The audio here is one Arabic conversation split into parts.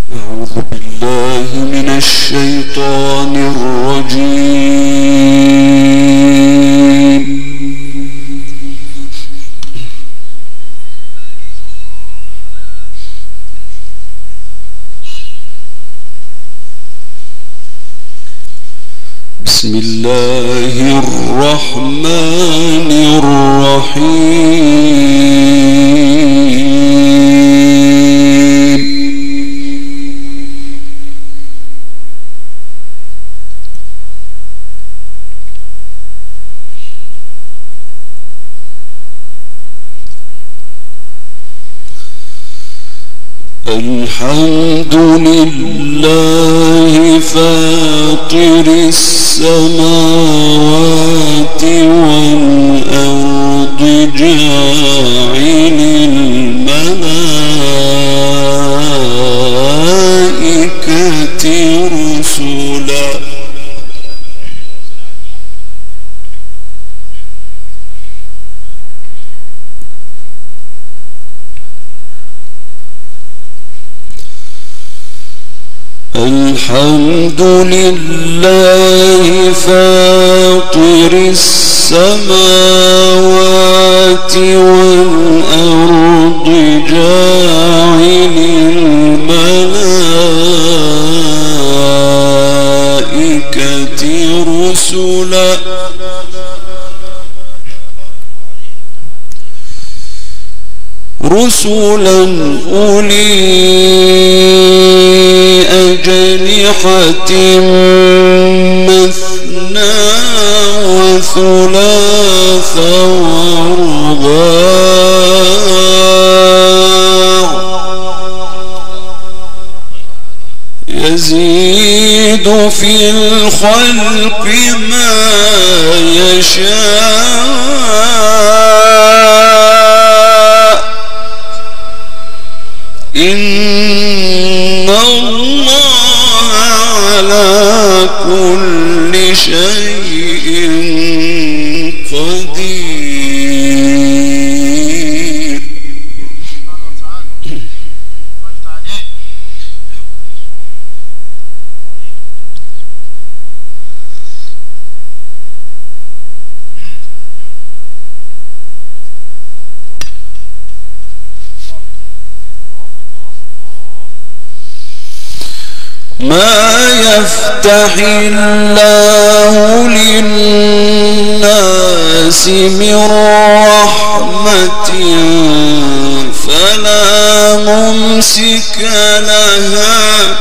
أعوذ بالله من الشيطان الرجيم. بسم الله الرحمن الرحيم. الحمد لله فاطر السماوات والأرض جاعل الملائكة رسلا الحمد لله فاطر السماوات والأرض جاعل الملائكة رسلا أولي أجنحة مثنى وثلاث ورباع يزيد في الخلق ما يشاء إن الله على كل شيء قدير. ما يفتح الله للناس من رحمة فلا ممسك لها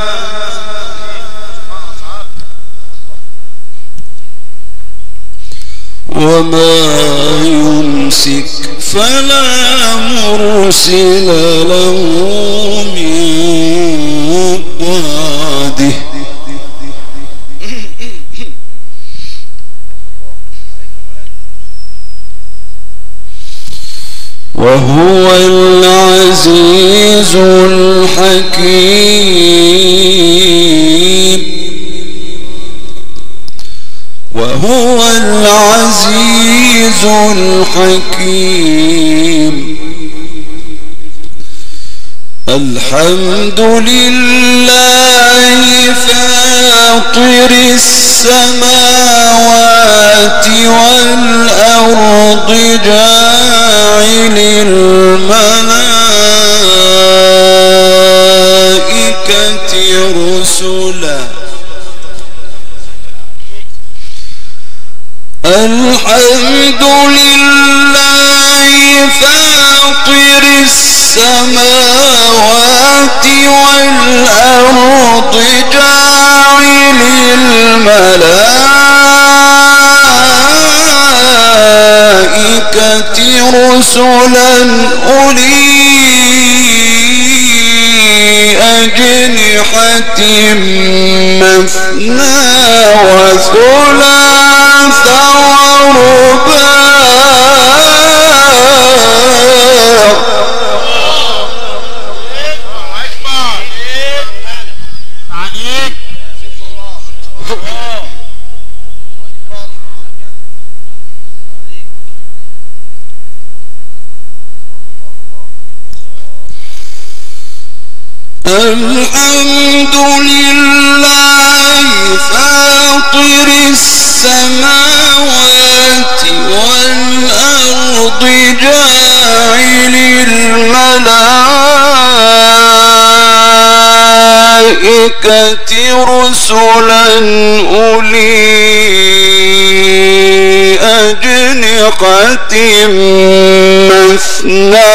وما يمسك فلا مرسل له من بعده. وهو العزيز الحكيم. وهو العزيز الحكيم. الحمد لله فاطر السماوات والأرض جاعل الملائكة رسلا الحمد لله فاطر السماوات والأرض جاعل الملائكة رسلا أولي أجنحة مثنى وثلاث ورباع الحمد لله فاطر السماوات والأرض جاعل الملائكة رسلا أولي أجنحة مثنى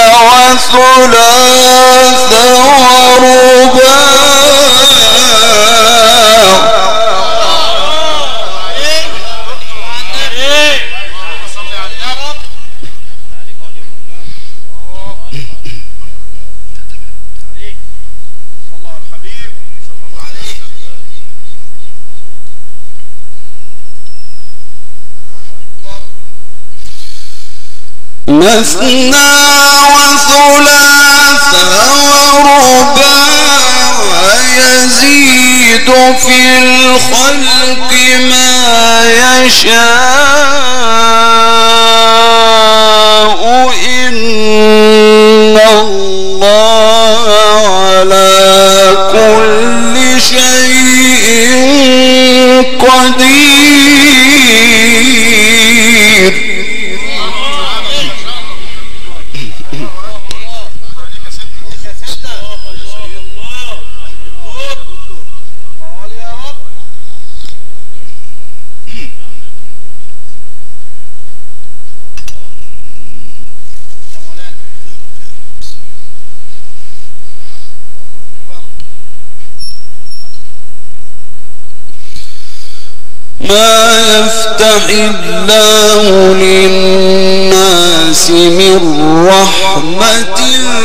وثلاث ورباع مثنى وثلاث ورباع ويزيد في الخلق ما يشاء إن الله على كل شيء قدير. ما يفتح الله للناس من رحمة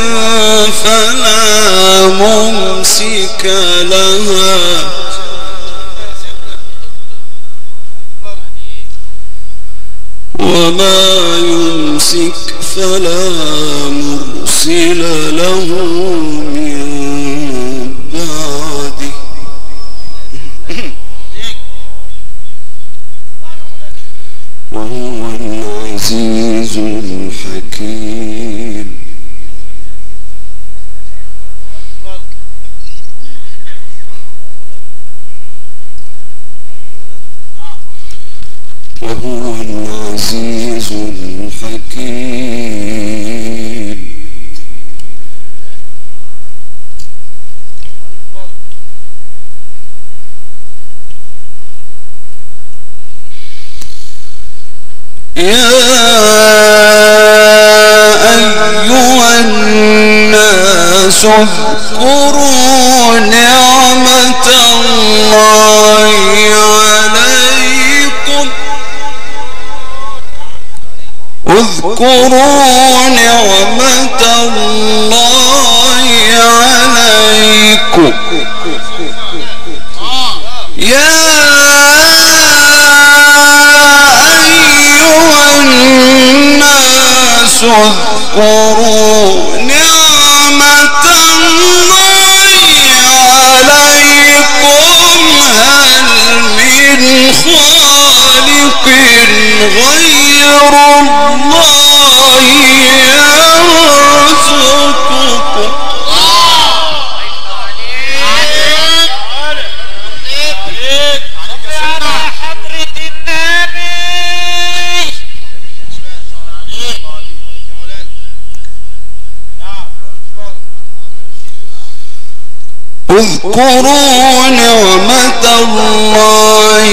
فلا ممسك لها وما يمسك فلا مرسل له من بعده وهو العزيز الحكيم. وهو العزيز الحكيم. يا أيها الناس اذكروا نعمة الله عليكم اذكروا نعمة الله عليكم يا الناس اذكروا نعمة الله عليكم هل من خالق غير الله يرزقكم اذكروا نعمة الله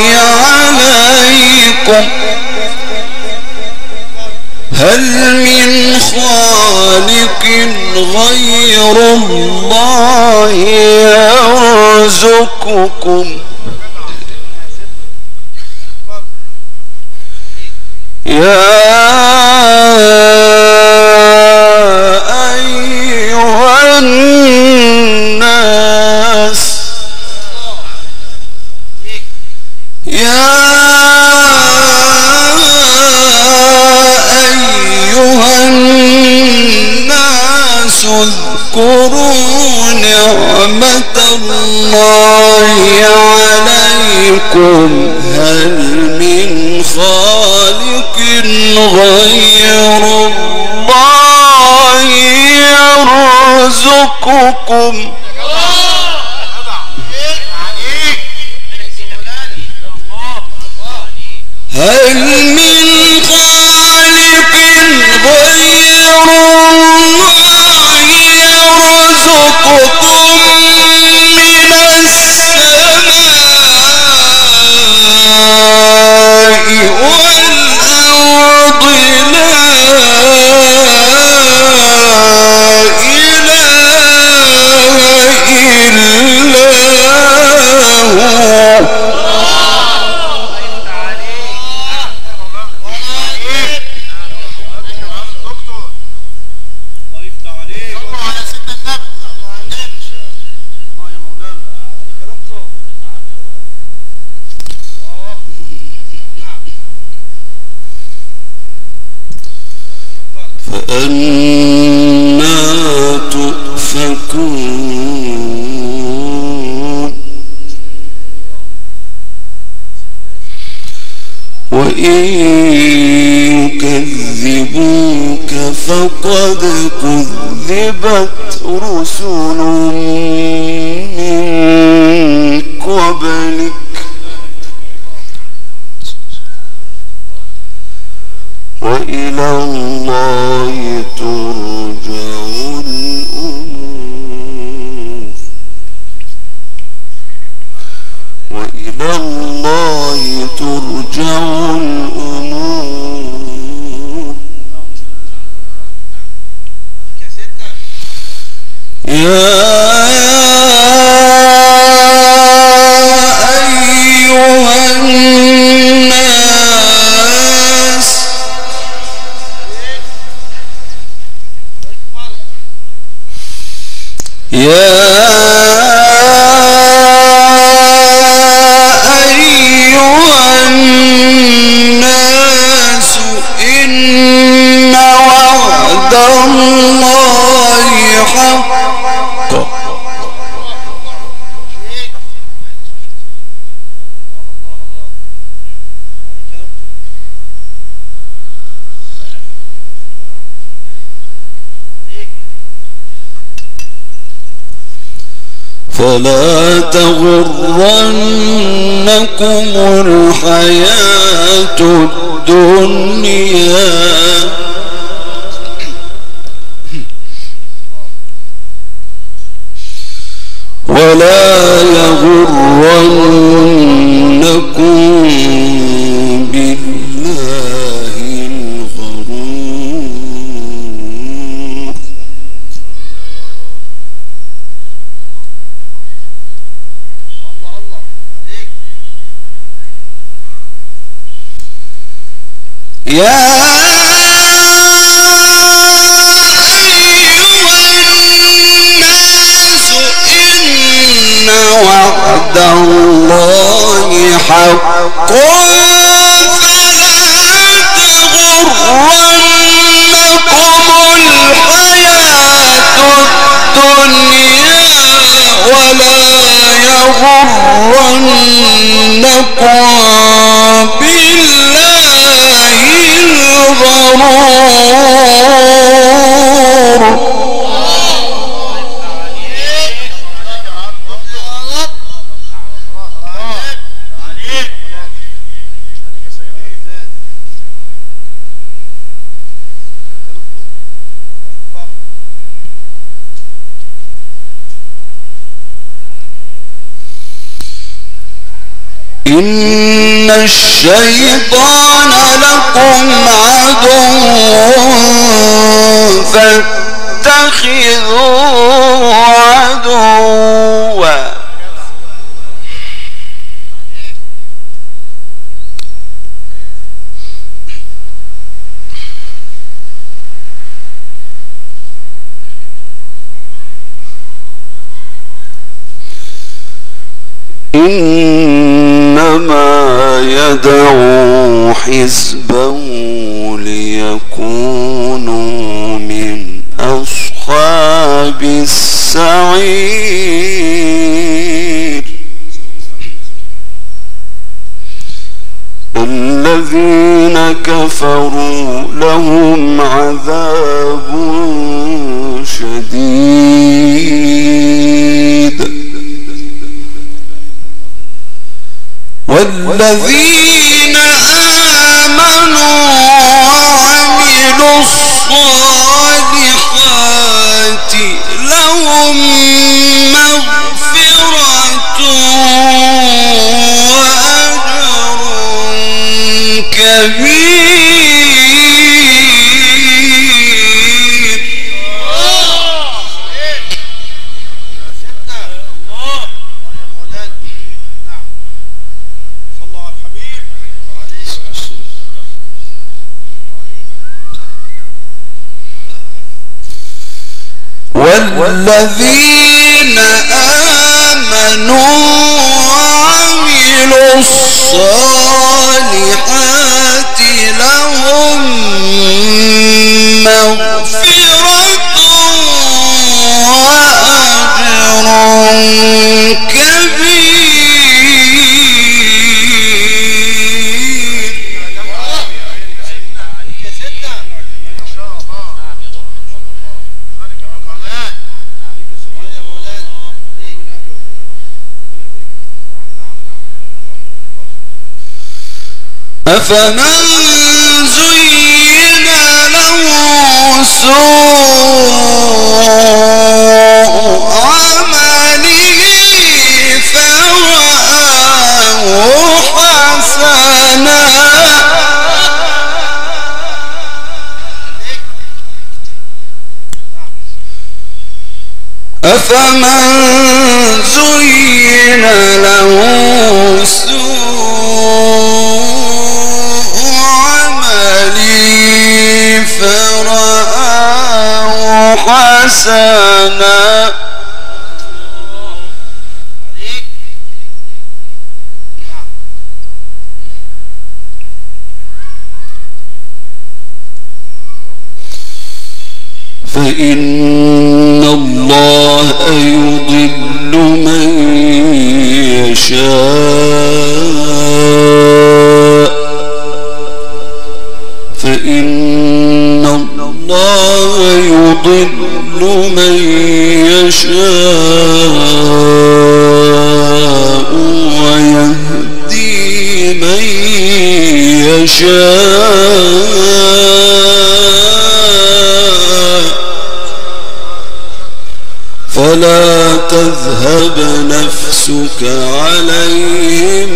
عليكم هل من خالق غير الله يرزقكم يا أيها الناس يا أيها الناس اذكروا نعمة الله عليكم هل من خالق غير الله يرزقكم هل من خالق غير الله يرزقكم من السماء والأرض؟ فأنا تؤفكون وإن يكذبوك فقد كذبت رسل من قبلك وإلى الله ترجع الأمور وإلى الله ترجع الأمور. يا أيها الناس إن وعد الله حق فلا تغرنكم الحياة الدنيا ولا يغرنكم بالله الغرور. يا وعد الله حق فلا تغرنكم الحياة الدنيا ولا يغرنكم بالله الغرور. إن الشيطان لكم عدو فاتخذوه عدوا إنما يدعو حزبه ليكونوا من أصحاب السعير. الذين كفروا لهم عذاب شديد والذين آمنوا وعملوا الصالحات لهم مغفرة وأجر كبير. والذين آمنوا وعملوا الصالحات لهم مغفرة وأجر كبير. أفمن زين له سوء عمله فرآه حسنا أفمن زين له سوء عملي فرآه حسنا فإن الله يضل من يشاء فإن الله يضل من يشاء ويهدي من يشاء فلا تذهب نفسك عليهم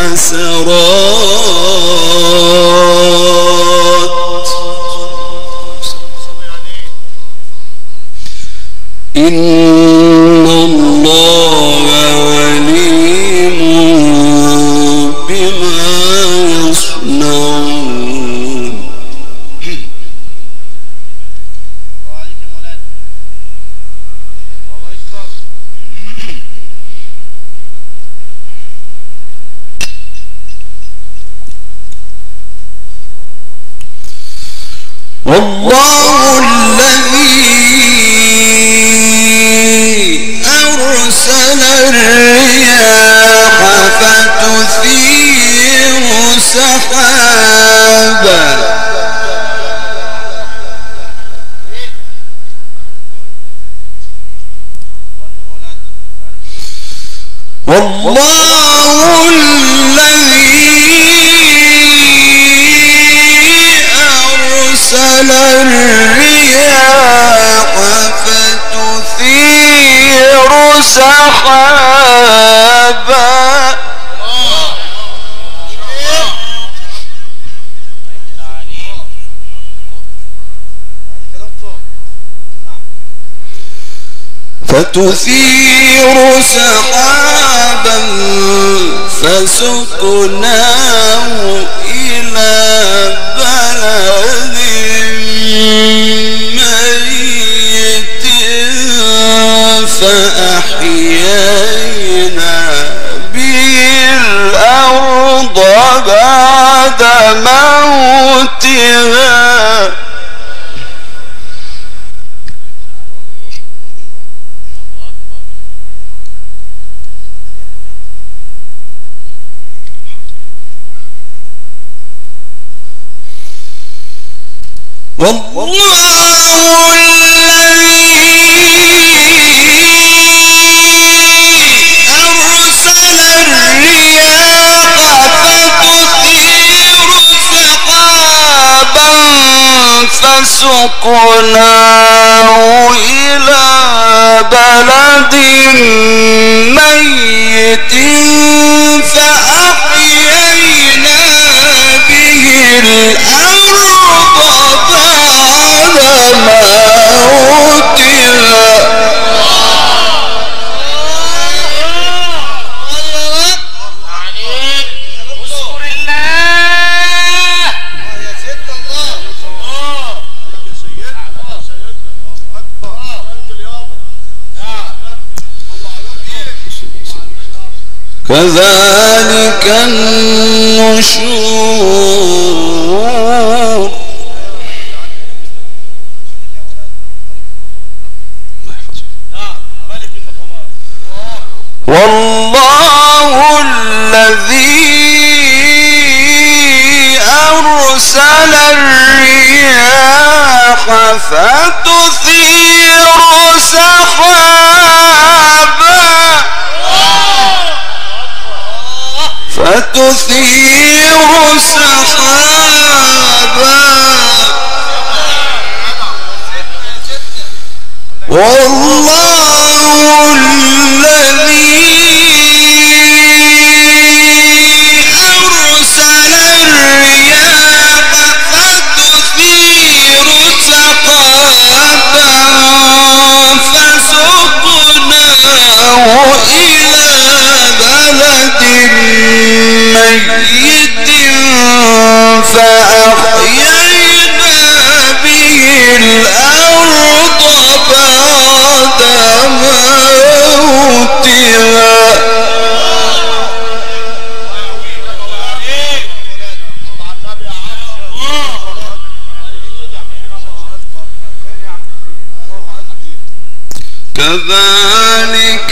حسرات إن الله عليم بما يصنعون. والله الذي أرسل الرياح فتثير سحابا والله الذي أرسل الرياح فتثير سحابا فسقناه إلى بلد ميت فأحيينا به الأرض بعد موتها والله الذي أرسل الرياح فسقناه إلى بلد ميت فأحيينا به الأرض بعد موتها كذلك النشور. والله الذي أرسل الرياح فتثير سحابا والله الذي أرسل الرياح فتثير سحابا فسقناه إلى بلد ميت فأحيينا به الأرض بعد موتها كذلك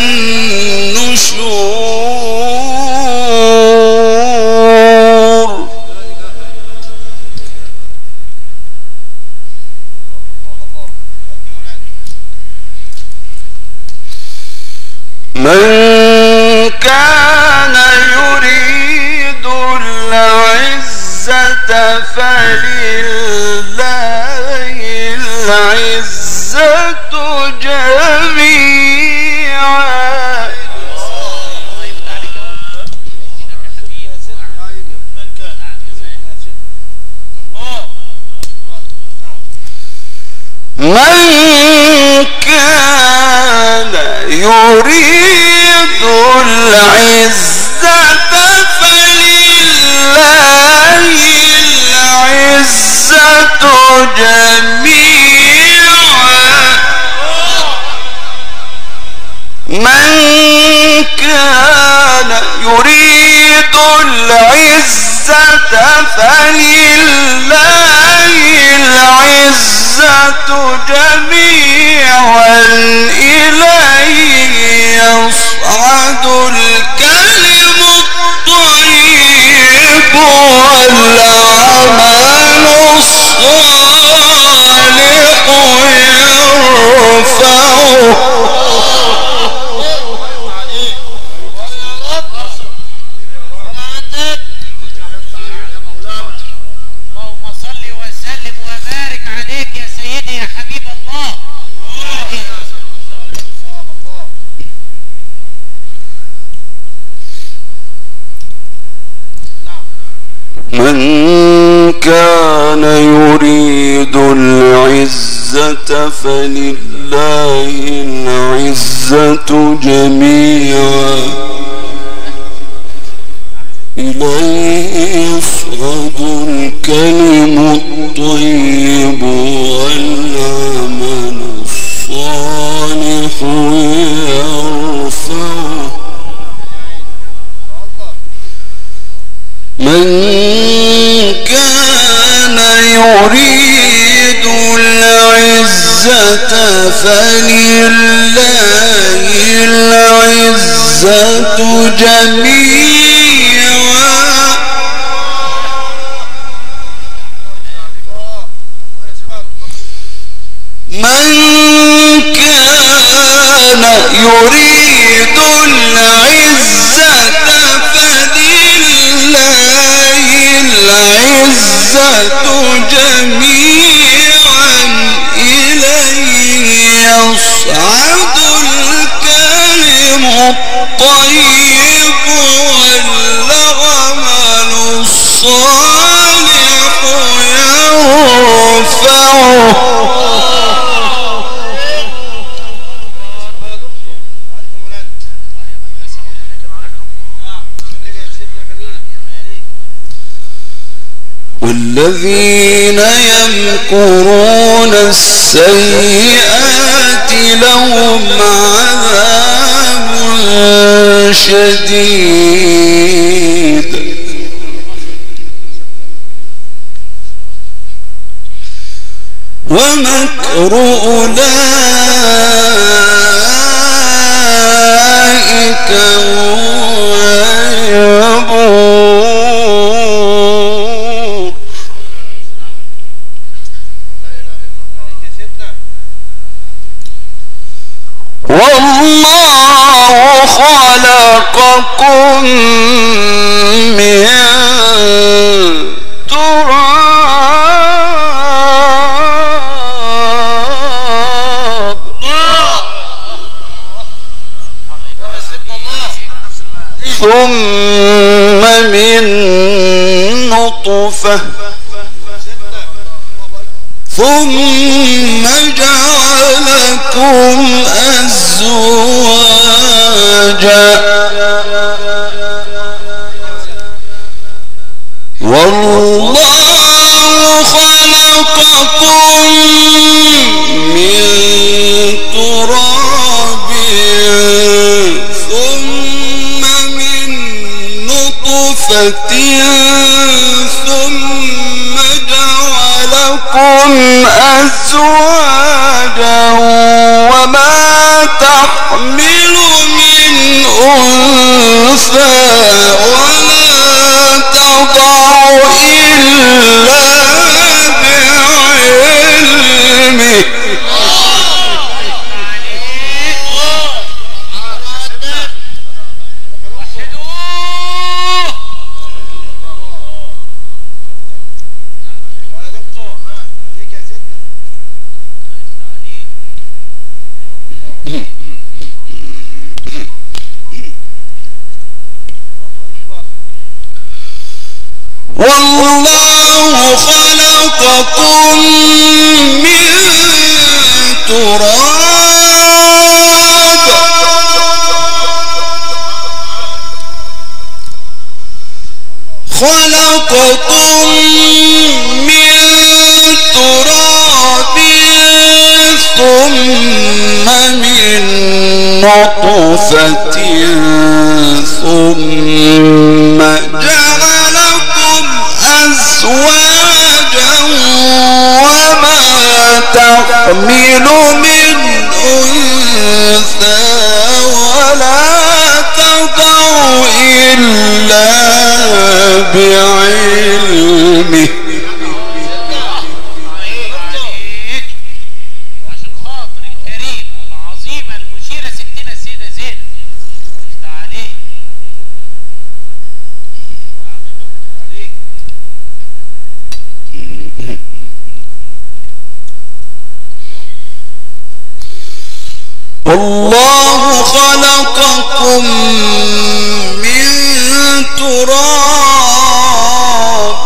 النشور. من كان يريد العزة فلله العزة جميعا من كان يريد العزة فلله العزة جميعا من كان يريد العزة فلله العزة جميعا إليه يصعد الكلم الطيب والعمل الصالح يرفعه من كان يريد العزة فلله العزة جميعا إليه يصعد الكلم الطيب والعمل الصالح يرفعه من كان يريد العزة فلله العزة جميعا من كان يريد العزة فلله العزة جميعا الطيب والعمل الصالح يرفعه. والذين يمكرون السيئات لهم عذاب شديد ومكر أولئك هو يبور. والله خلقكم من تراب ثم من نطفة ثم جعلكم أزواجا والله خلقكم من تراب ثم من نطفة ثم جعلكم أزواجا وما تحمل من أنثى ولا تضع إلا بعلمه. والله خلقكم من تراب خلقكم من تراب ثم من نطفة ثم جعلكم أزواجا وما تحمل من أنثى ولا تضع إلا بعلمه. والله خلقكم من تراب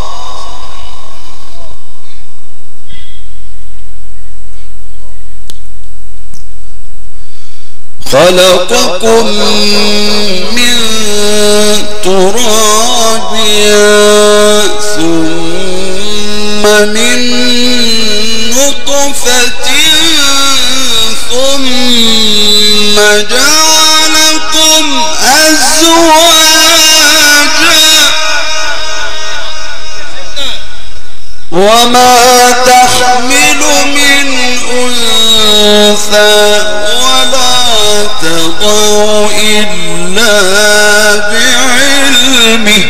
خلقكم من تراب ثم من نطفة ثم جعلكم أزواجا وما تحمل من أنثى ولا تضع إلا بعلمه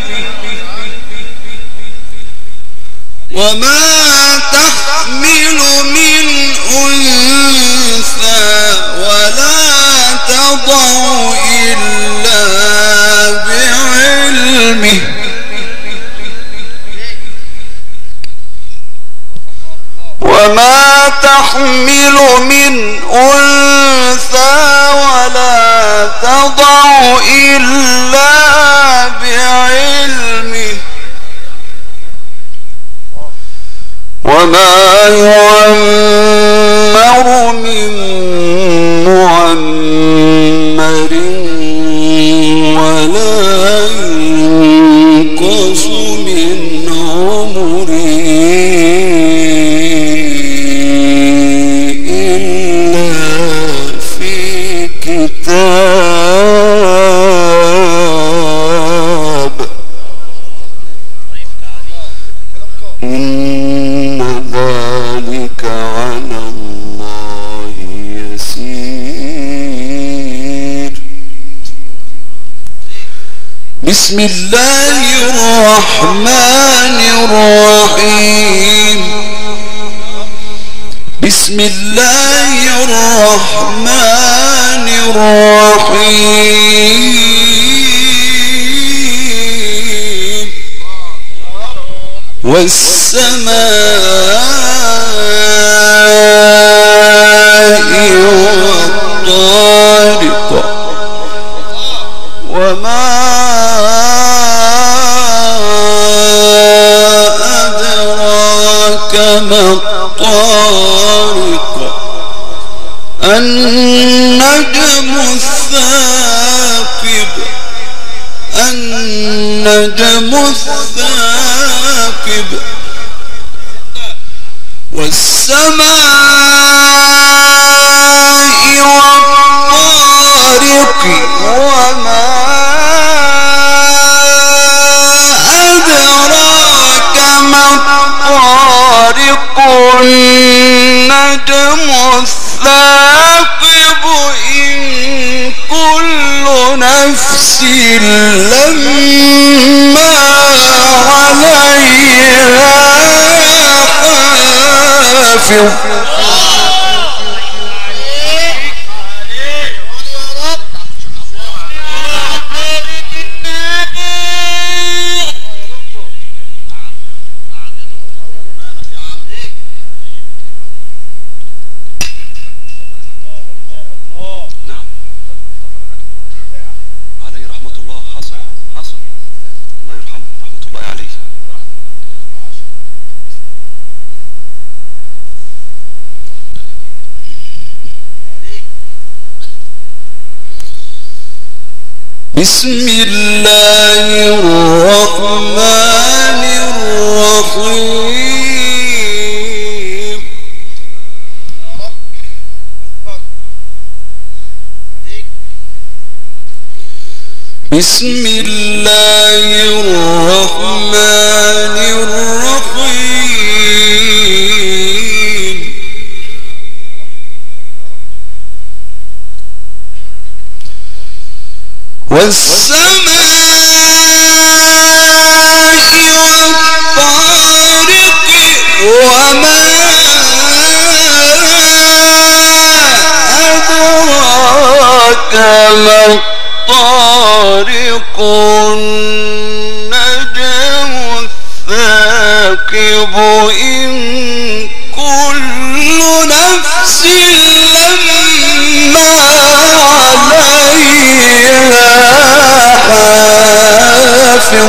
وما تحمل من أنثى ولا تضع إلا بعلمه وما تحمل من أنثى ولا تضع وما يعمر من معمر ولا ينقص من عمره إلا في كتاب إن ذلك على الله يسير. بسم الله الرحمن الرحيم. بسم الله الرحمن الرحيم. والسماء والطارق وما أدراك ما الطارق النجم الثاقب النجم الثاقب والسماء والطارق وما أدراك ما الطارق النجم الثاقب إن كل نفس لما عليها حافظ. بسم الله الرحمن الرحيم. بسم الله الرحمن الرحيم. والسماء والطارق وما أدراك ما الطارق النجم الثاقب إن كل نفس لما عليها حافظ.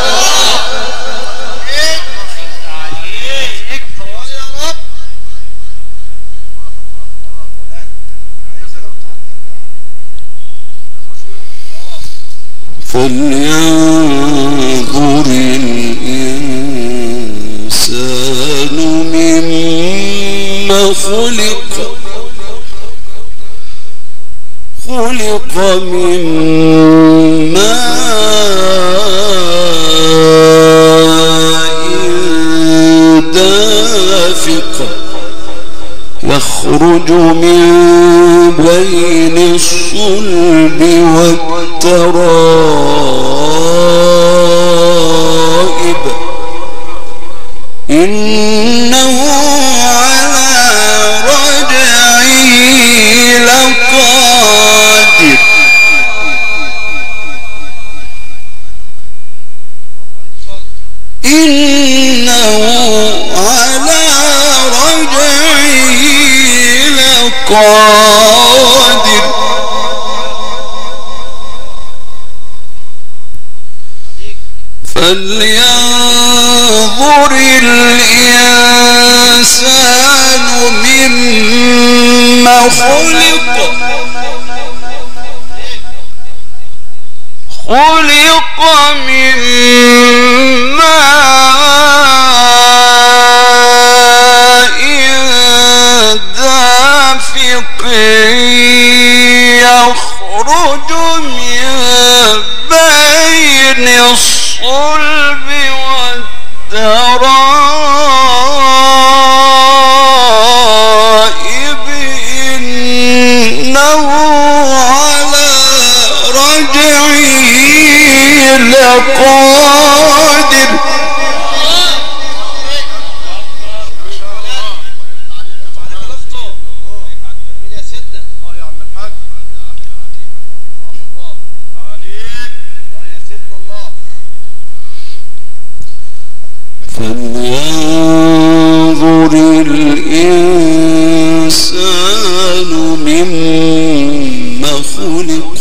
فلينظر الإنسان مما خلق. خلق من ماء دافق يخرج من بين الصلب والترائب إنه على رجعه لقادر. إنه على رجعه لقادر. فلينظر الإنسان مما خلق من ماء دافق يخرج من بين الصلب والترائب إنه على رجعه لقادر فلينظر الإنسان مما خلق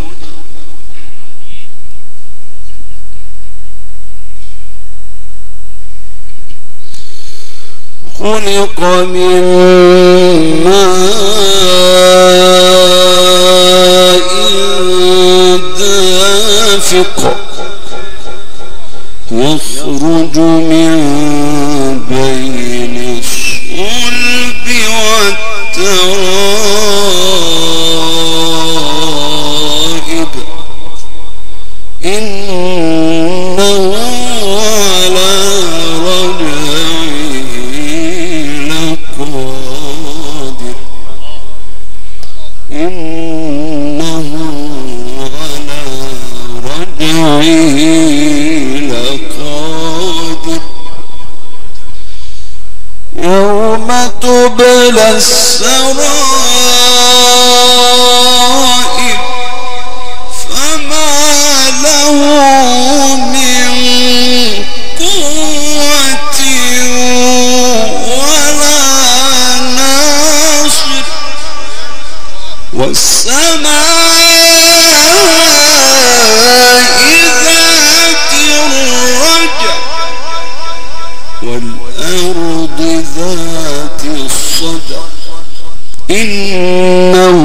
من ماء دافق يخرج من بين الصلب والترائب إنه على رجعه لقادر إنه على رجعه لقادر يوم تبلى السرائر فما له من قوة ولا ناصر والسماء ذات الرجع والأرض ذات الصدع إنه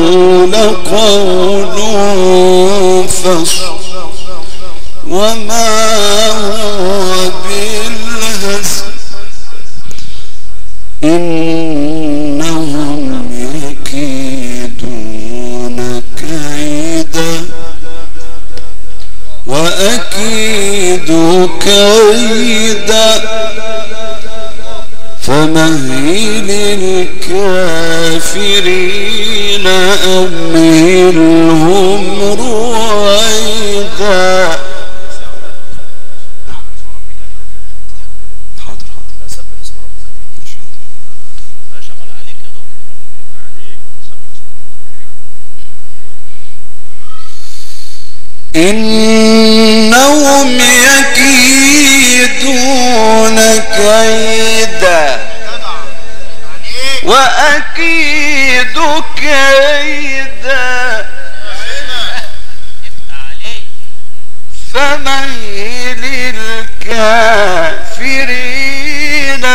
لقول فصل وما هو بالهزل إنهم يكيدون كيدا وأكيد كيدا فمهل الكافرين أمهلهم رويدا إنهم يكيدون كيدا وأكيد كيدا فمهل الكافرين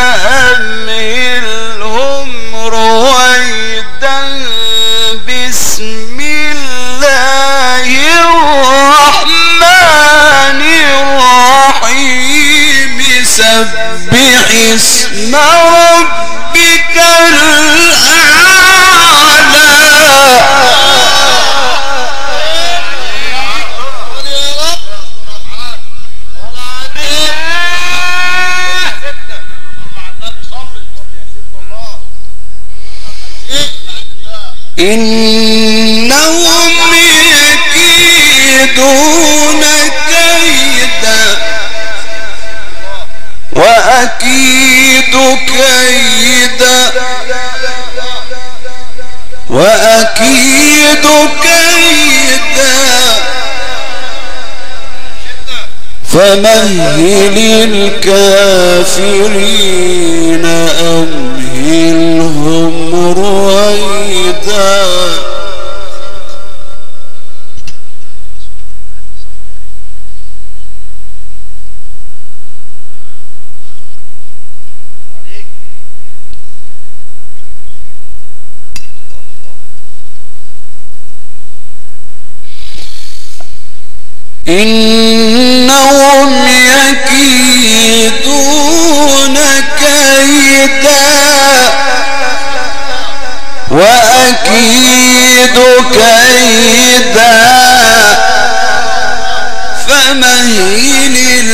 أمهلهم رويدا بسم الله الرحمن الرحيم سبح اسم ربك الأعلى إنهم يكيدون كيدا وأكيد كيدا وأكيد كيدا فمهل الكافرين أمهلهم رويدا إنهم يكيدون كيدا وأكيد كيدا فمهل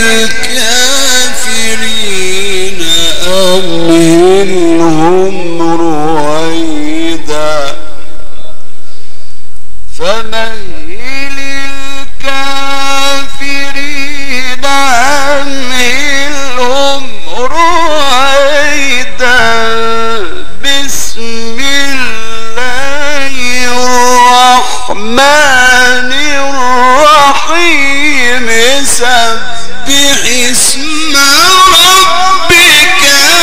الكافرين أمهلهم رويدا فمهل الكافرين أمهلهم رويدا بسم الله الرحمن الرحيم سبح اسم ربك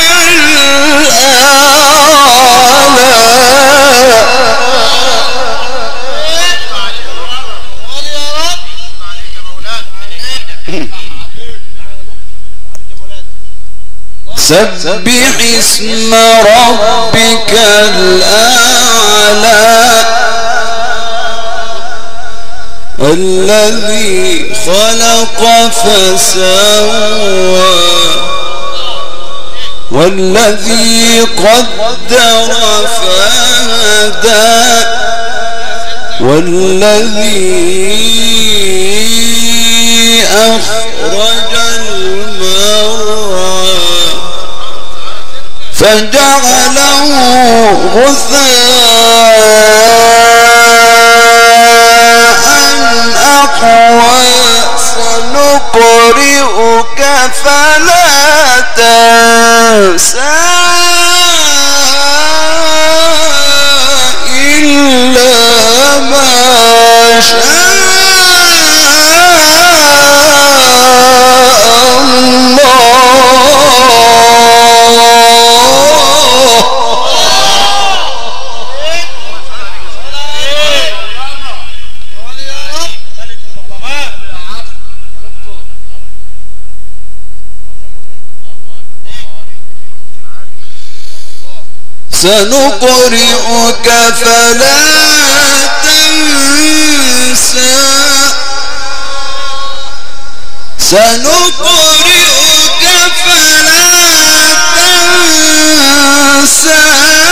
سبح اسم ربك الأعلى الذي خلق فسوى والذي قدر فهدى والذي أخرج المرعى فجعله غثاء أحوى سنقرئك فلا تنسى إلا ما شاء سنقرئك فلا تنسى سنقرئك فلا تنسى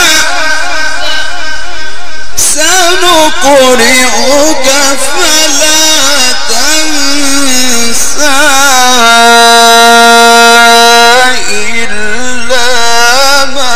سنقرئك فلا تنسى إلا ما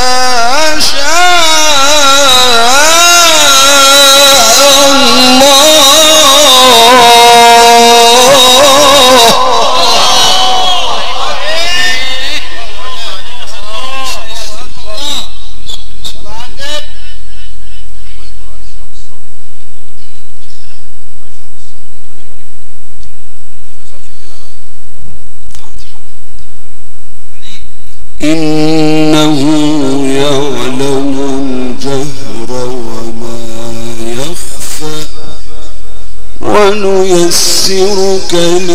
إنه يعلم الجهر وما يخفى ونيسرك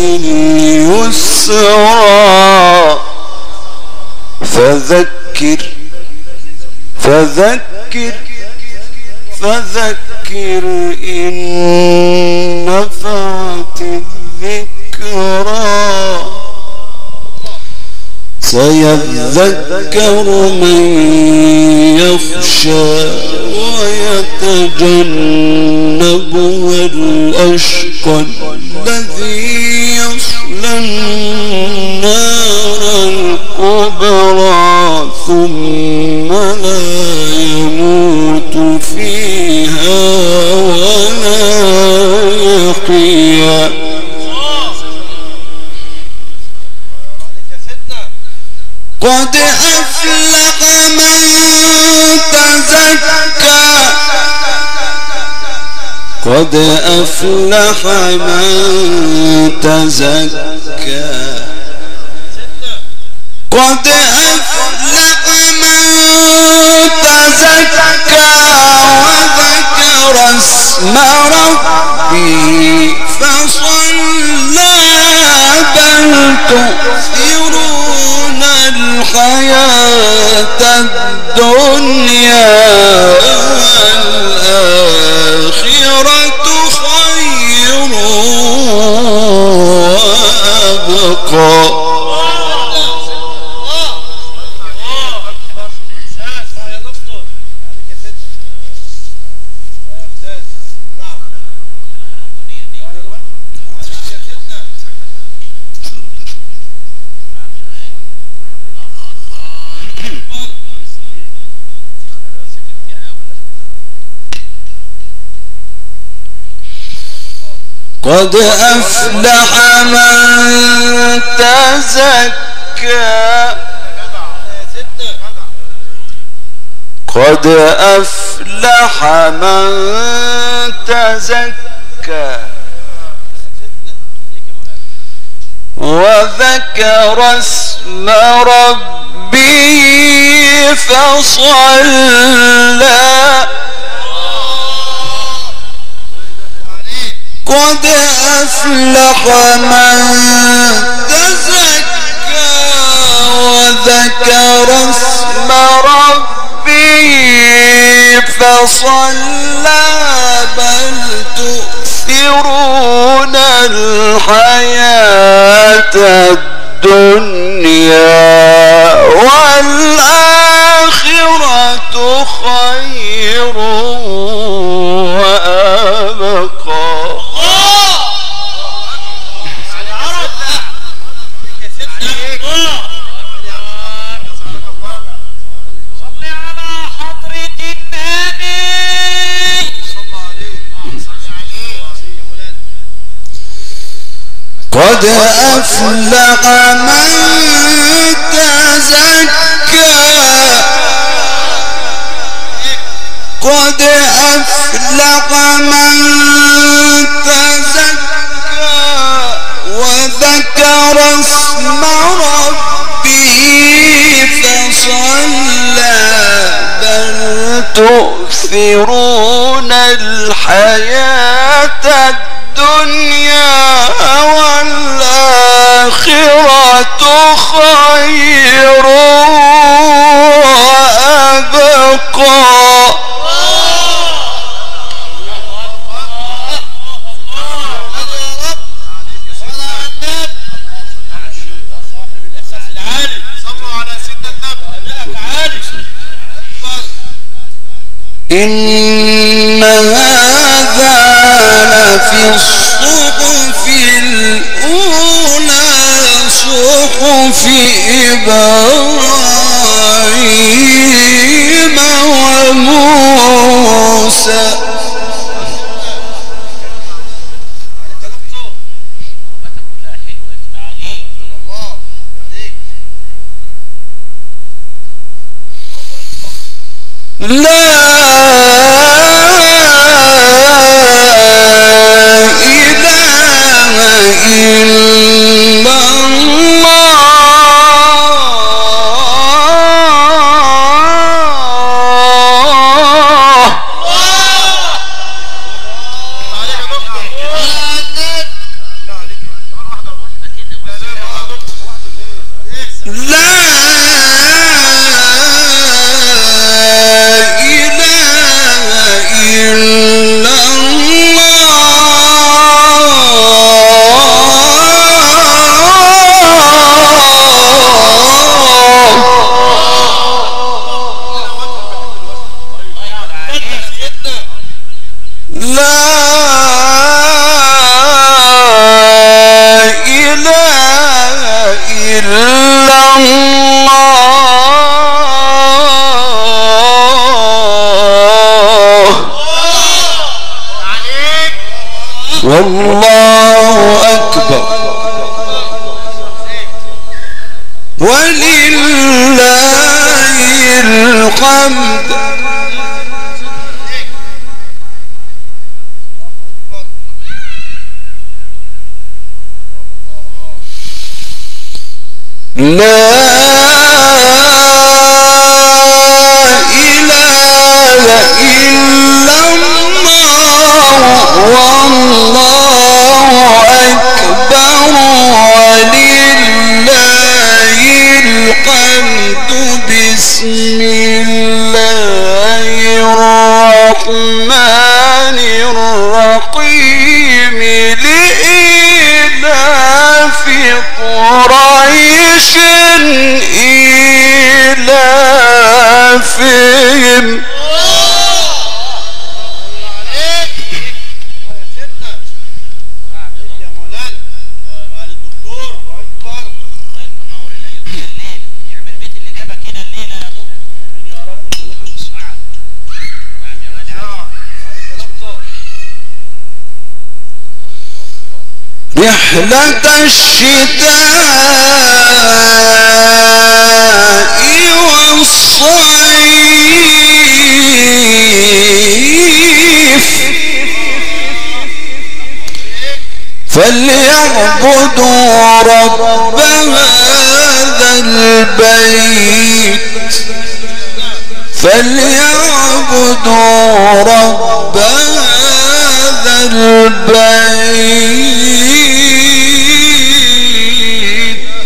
لليسرى فذكر إن نفعت الذكرى سيذكر من يخشى ويتجنبها الأشقى الذي يصلى النار الكبرى ثم لا يموت فيها ولا يحيا قد أفلح من تزكى قد أفلح من تزكى قد أفلح من تزكى وذكر اسم ربه فصلى بل تؤثرون الحياة الدنيا والآخرة خير قد أفلح من تزكى قد أفلح من تزكى وذكر اسم ربه فصلى قد أفلح من تزكى وذكر اسم ربه فصلى بل تؤثرون الحياة الدنيا والآخرة خير وأبقى. قد أفلح من تزكى قد أفلح من تزكى وذكر اسم ربه فصلى بل تؤثرون الحياة الدنيا والآخرة خير وأبقى. إن هذا لفي الصحف الأولى صحف إبراهيم وموسى. لا والله أكبر ولله الحمد. لا إله إلا الله والله أكبر ولله الحمد. بسم الله الرحمن الرحيم. لإيلاف قريش إيلافهم رحلة الشتاء والصيف فليعبدوا رب هذا البيت فليعبدوا رب هذا البيت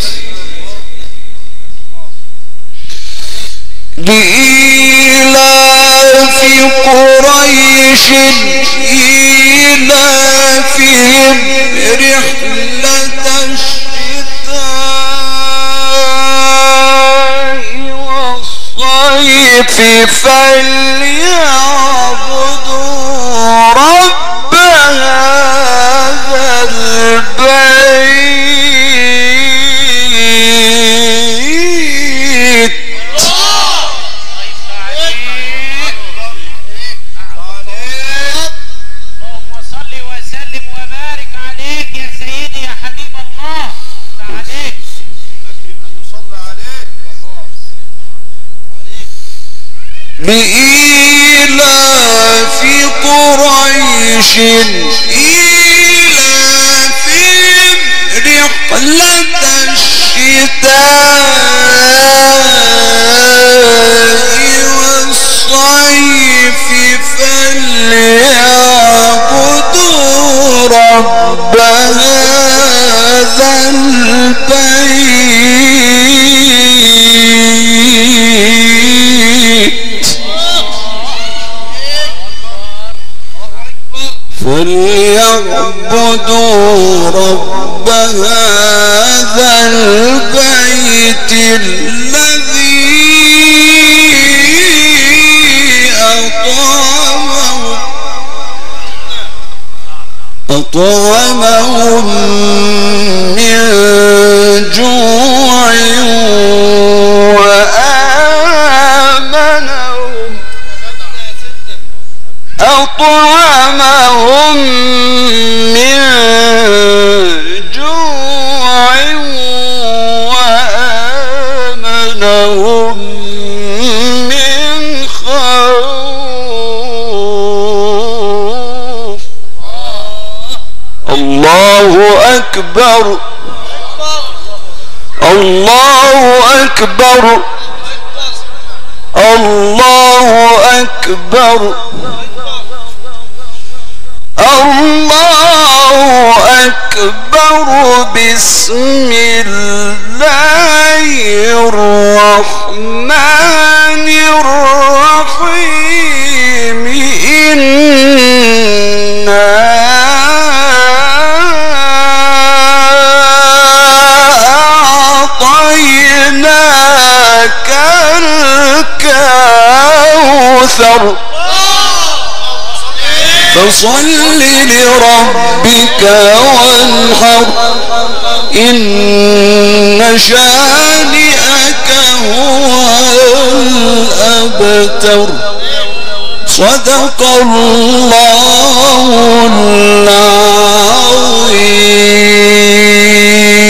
لإيلاف قريش إيلافهم رحلة الشتاء والصيف فليعبدوا رب هذا البيت. اللهم صل وسلم وبارك عليك يا سيدي يا حبيب الله. عليك اكرم من يصلي عليك. لإيلاف قريش إيلافهم رحلة الشتاء والصيف فليعبدوا رب هذا البيت فليعبدوا رب هذا البيت الذي أطعمهم من جوع وآمنهم أطعمهم من جوع وآمنهم من خوف. الله أكبر الله أكبر الله أكبر الله أكبر. بسم الله الرحمن الرحيم. إنا أعطيناك الكوثر فصل لربك وانحر إن شانئك هو الأبتر. صدق الله العظيم.